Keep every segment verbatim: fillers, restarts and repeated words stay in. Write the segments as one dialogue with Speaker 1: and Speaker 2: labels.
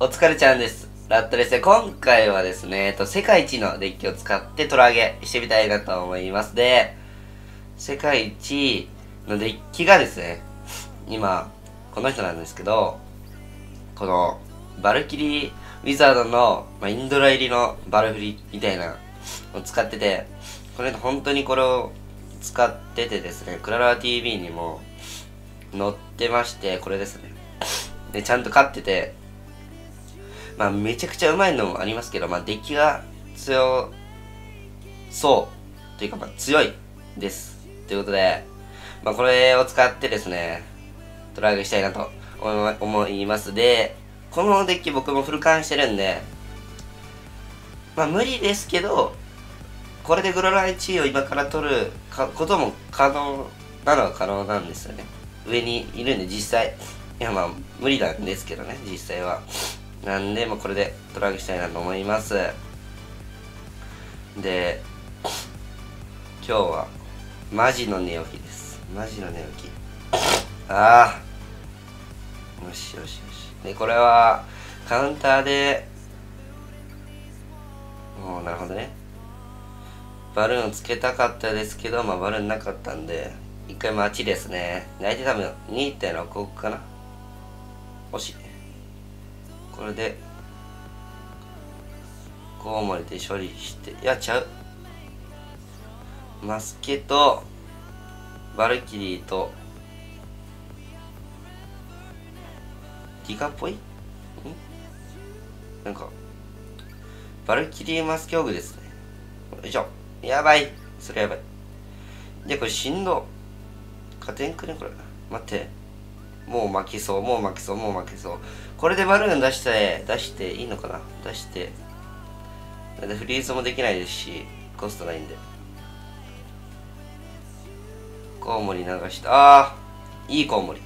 Speaker 1: お疲れちゃんです。ラットですね。今回はですね、えっと、世界一のデッキを使ってトラ上げしてみたいなと思います。で、世界一のデッキがですね、今、この人なんですけど、この、バルキリーウィザードの、まあ、インドラ入りのバルフリみたいなのを使ってて、これ本当にこれを使っててですね、クララ ティーブイ にも載ってまして、これですね。で、ちゃんと勝ってて、まあめちゃくちゃうまいのもありますけど、まあデッキが強そうというかまあ強いです。ということで、まあこれを使ってですね、トライアルしたいなと思います。で、このデッキ僕もフルカンしてるんで、まあ無理ですけど、これでグロラいちいを今から取ることも可能なのは可能なんですよね。上にいるんで実際。いやまあ無理なんですけどね、実際は。なんで、まあ、これでトライアルしたいなと思います。で、今日はマジの寝起きです。マジの寝起き。ああ。よしよしよし。で、これはカウンターで、もうなるほどね。バルーンをつけたかったですけど、まあバルーンなかったんで、一回待ちですね。相手多分 にてんろく 億かな。惜しい。これで、コウモリで処理して、やっちゃう。マスケと、バルキリーと、ディガっぽいんなんか、バルキリーマスケオグですね。よいしょ。やばい。それやばい。で、これしんど。勝てんくねこれ。待って。もう負けそう、もう負けそう、もう負けそう。これでバルーン出して、出していいのかな出して。フリーズもできないですし、コストないんで。コウモリ流した。ああいいコウモリ。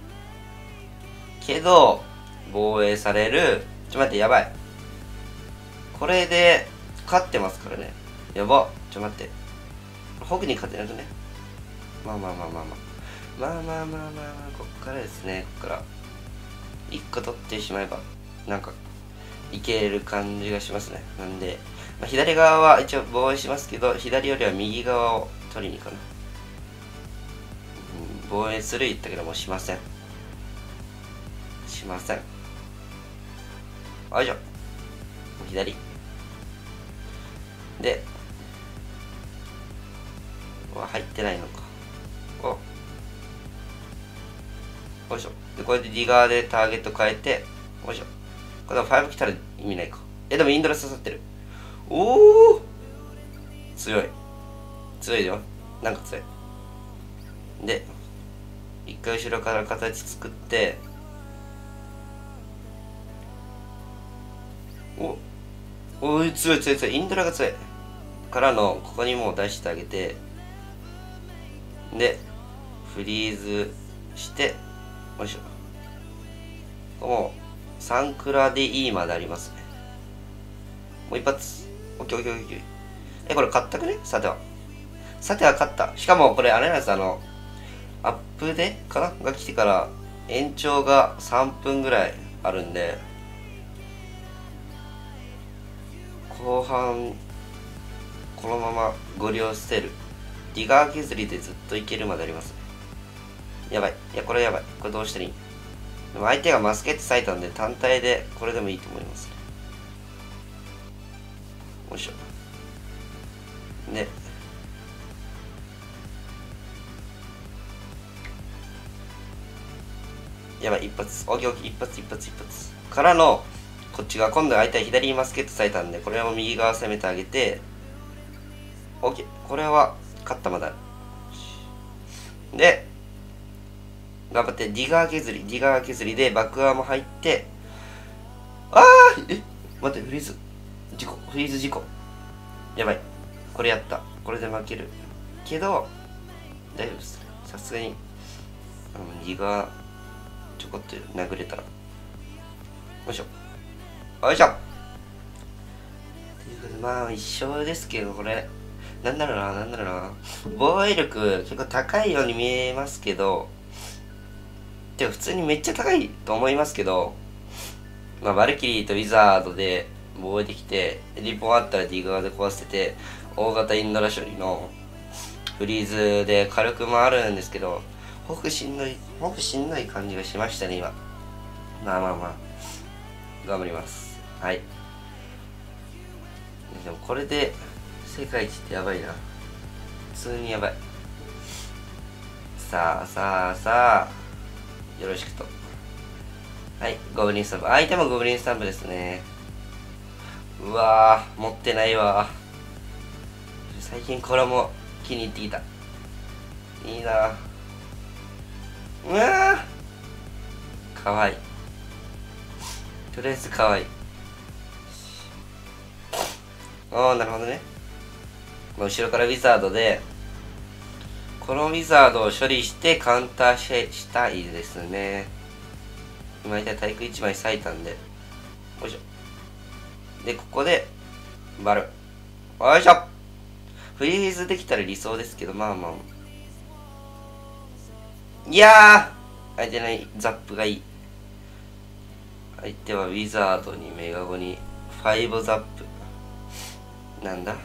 Speaker 1: けど、防衛される。ちょ、待って、やばい。これで、勝ってますからね。やば。ちょ、待って。ホグに勝てなくね。まあまあまあまあまあ。まあまあまあまあまあ、こっからですね。こっから。いっこ取ってしまえば、なんか、いける感じがしますね。なんで、まあ、左側は一応防衛しますけど、左よりは右側を取りに行かな。うん、防衛する言ったけどもうしません。しません。よいしょ。左。で、は入ってないのか。お。よいしょ。で、これでディガーでターゲット変えて、よいしょ。これはご来たら意味ないか。え、でもインドラ刺さってる。おお強い。強いよ。なんか強い。で、一回後ろから形作って、おおい、強い強い強い。インドラが強い。からの、ここにもう出してあげて、で、フリーズして、よいしょ。もう、さんクラでいいまでありますね。もう一発。オッケーオッケーオッケー。え、これ勝ったくねさては。さては勝った。しかもこれあれなんです、あの、アップでかなが来てから延長がさんぷんぐらいあるんで、後半、このままゴリを捨てる。ディガー削りでずっといけるまでありますね。やばい。いや、これやばい。これどうしたらいい？でも相手がマスケット割いたんで単体でこれでもいいと思いますね。よいしょ。で、やばい、一発。オッケーオッケー、一発一発一発。からの、こっち側、今度は相手は左にマスケット割いたんで、これも右側攻めてあげて、オッケー。これは、勝ったまだある。で、頑張って、ディガー削り、ディガー削りでバックアーも入って、あーえ待って、フリーズ。事故、フリーズ事故。やばい。これやった。これで負ける。けど、大丈夫です。さすがに、あの、ディガー、ちょこっと殴れたら。よいしょ。よいしょ。ということで、まあ、一緒ですけど、これ。なんだろうな、なんだろうな。防衛力結構高いように見えますけど、でも普通にめっちゃ高いと思いますけど、 まあ、バルキリーとウィザードで防衛できて、リポンあったら D 側で壊せてて、大型インドラ処理のフリーズで火力もあるんですけど、ホフしんどい、ホフしんどい感じがしましたね、今。まあまあまあ、頑張ります。はい。でもこれで世界一ってやばいな。普通にやばい。さあさあさあ、よろしくと。はい、ゴブリンスタンプ。相手もゴブリンスタンプですね。うわー、持ってないわ。最近これも気に入ってきた。いいな。うわー、かわいい。とりあえずかわいい。ああ、なるほどね。後ろからウィザードで、このウィザードを処理してカウンターししたいですね。今大体体育いちまい割いたんで。よいしょ。で、ここで、バル。よいしょ。フリーズできたら理想ですけど、まあまあ。いやー、相手のザップがいい。相手はウィザードにメガゴにファイブザップ。なんだ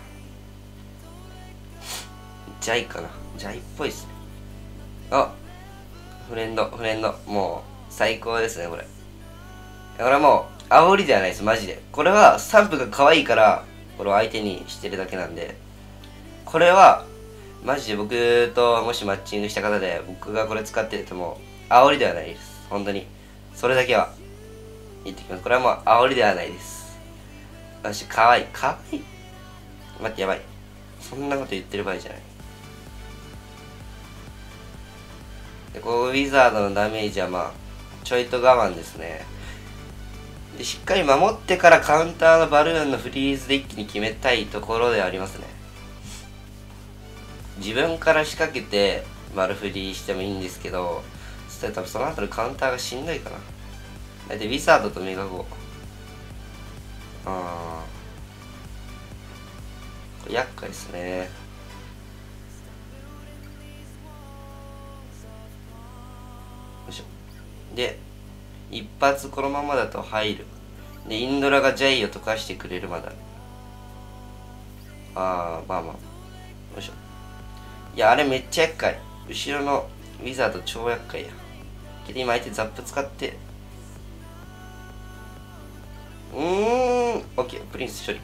Speaker 1: ジャイかな。ジャイっぽいっすね。あ、フレンド、フレンド。もう、最高ですね、これ。これはもう、煽りではないです、マジで。これは、スタンプが可愛いから、これを相手にしてるだけなんで。これは、マジで僕ともしマッチングした方で、僕がこれ使ってても、煽りではないです。本当に。それだけは、言ってきます。これはもう、煽りではないです。私、可愛い。可愛い待って、やばい。そんなこと言ってる場合じゃない。で、こう、ウィザードのダメージはまあ、ちょいと我慢ですね。で、しっかり守ってからカウンターのバルーンのフリーズで一気に決めたいところでありますね。自分から仕掛けて丸フリーしてもいいんですけど、そしたら多分その後のカウンターがしんどいかな。だってウィザードとメガゴ。あー。これ厄介ですね。よいしょ。で、一発このままだと入る。で、インドラがジャイを溶かしてくれるまだ。あー、まあまあ。よいしょ。いや、あれめっちゃ厄介。後ろのウィザード超厄介や。けど今相手ザップ使って。うーん、オッケー、プリンス処理。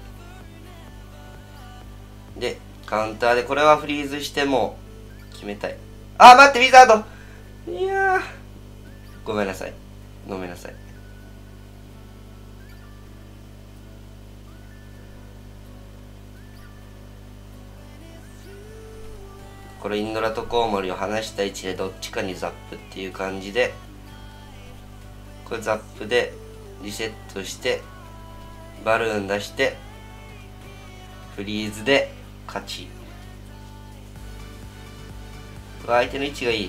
Speaker 1: で、カウンターでこれはフリーズしても決めたい。あー、待って、ウィザードいやー。ごめんなさい。ごめんなさい。これインドラとコウモリを離した位置でどっちかにザップっていう感じで、これザップでリセットしてバルーン出してフリーズで勝ち。うわ、相手の位置がいい。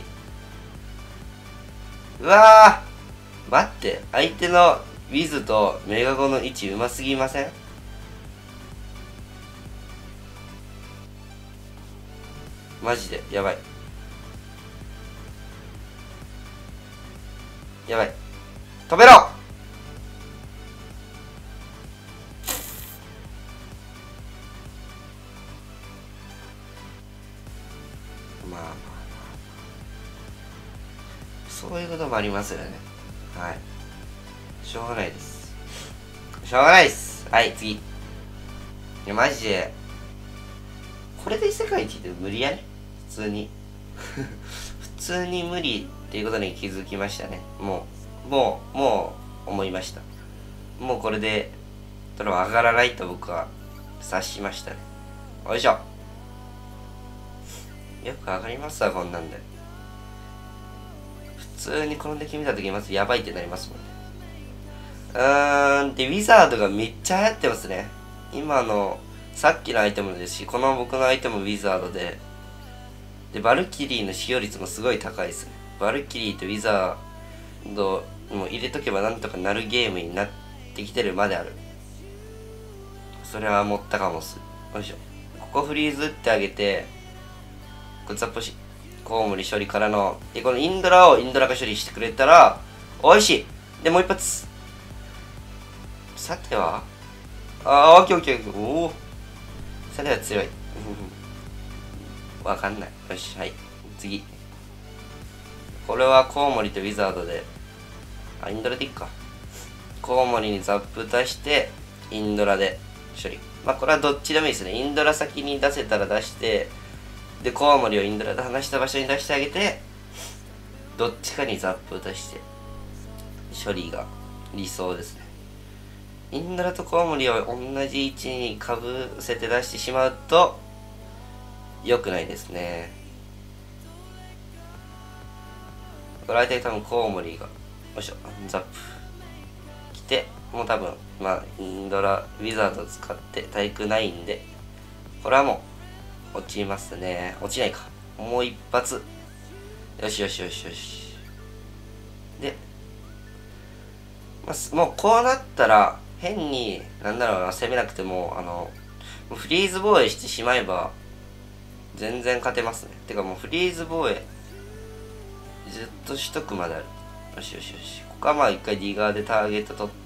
Speaker 1: うわー、待って、相手のウィズとメガゴの位置うますぎません？マジでやばい。やばい。止めろ。まあまあまあ、そういうこともありますよね。はい。しょうがないです。しょうがないです。はい、次。いや、マジで、これで世界一って無理やね。普通に。普通に無理っていうことに気づきましたね。もう、もう、もう思いました。もうこれで、トロ上がらないと僕は察しましたね。よいしょ。よく上がりますわ、こんなんで。普通にこのデッキ見たときまずやばいってなりますもんね。うーん、で、ウィザードがめっちゃ流行ってますね。今の、さっきのアイテムですし、この僕のアイテムウィザードで、で、バルキリーの使用率もすごい高いですね。バルキリーとウィザードも入れとけばなんとかなるゲームになってきてるまである。それは思ったかもす。よいしょ。ここフリーズ打ってあげて、これザップし、コウモリ処理からの、で、このインドラをインドラが処理してくれたら、おいしい。で、もう一発。 さてはあー、オッケーオッケーオッケー。おお。さては強い。わかんない。よし、はい。次。これはコウモリとウィザードで、あ、インドラでいっか。コウモリにザップ出して、インドラで処理。まあ、これはどっちでもいいですね。インドラ先に出せたら出して、で、コウモリをインドラで離した場所に出してあげて、どっちかにザップ出して、処理が理想ですね。インドラとコウモリを同じ位置にかぶせて出してしまうと、良くないですね。これ相手多分コウモリが、よいしょ、ザップ。来て、もう多分、まあ、インドラ、ウィザード使って体育ないんで、これはもう、落ちますね。落ちないか。もう一発。よしよしよしよし。で、まあ、もうこうなったら、変に、なんだろうな、攻めなくても、あの、フリーズ防衛してしまえば、全然勝てますね。てかもうフリーズ防衛、ずっとしとくまである。よしよしよし。ここはまあ一回ディガーでターゲット取って、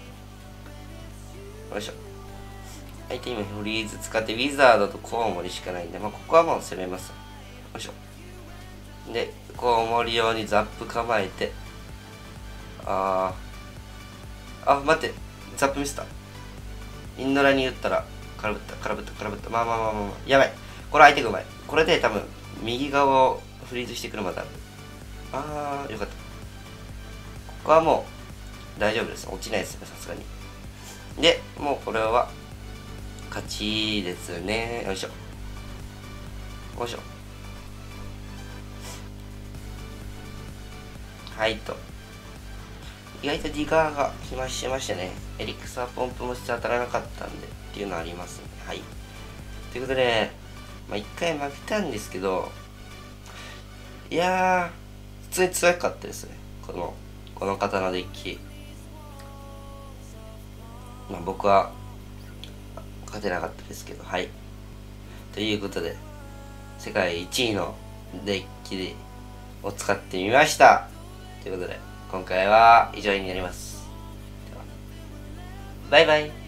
Speaker 1: よいしょ。相手今フリーズ使ってウィザードとコウモリしかないんで、まあここはもう攻めます。よいしょ。で、コウモリ用にザップ構えて、あー、あ、待って、ザップミスった。インドラに言ったら、空振った、空振った、空振った。まあまあまあまあ、まあ、やばい。これ相手がうまい。これで多分、右側をフリーズしてくるまである。あー、よかった。ここはもう、大丈夫です。落ちないですよ、さすがに。で、もうこれは、勝ちですね。よいしょ。よいしょ。はいと。意外とディガーが暇してましたね。エリクサーポンプもして当たらなかったんで、っていうのありますね。はい。ということで、まあ一回負けたんですけど、いやー、普通に強かったですね。この、この方のデッキ。まあ僕は、勝てなかったですけど、はい。ということで、世界いちいのデッキを使ってみました。ということで、今回は以上になります。ではバイバイ。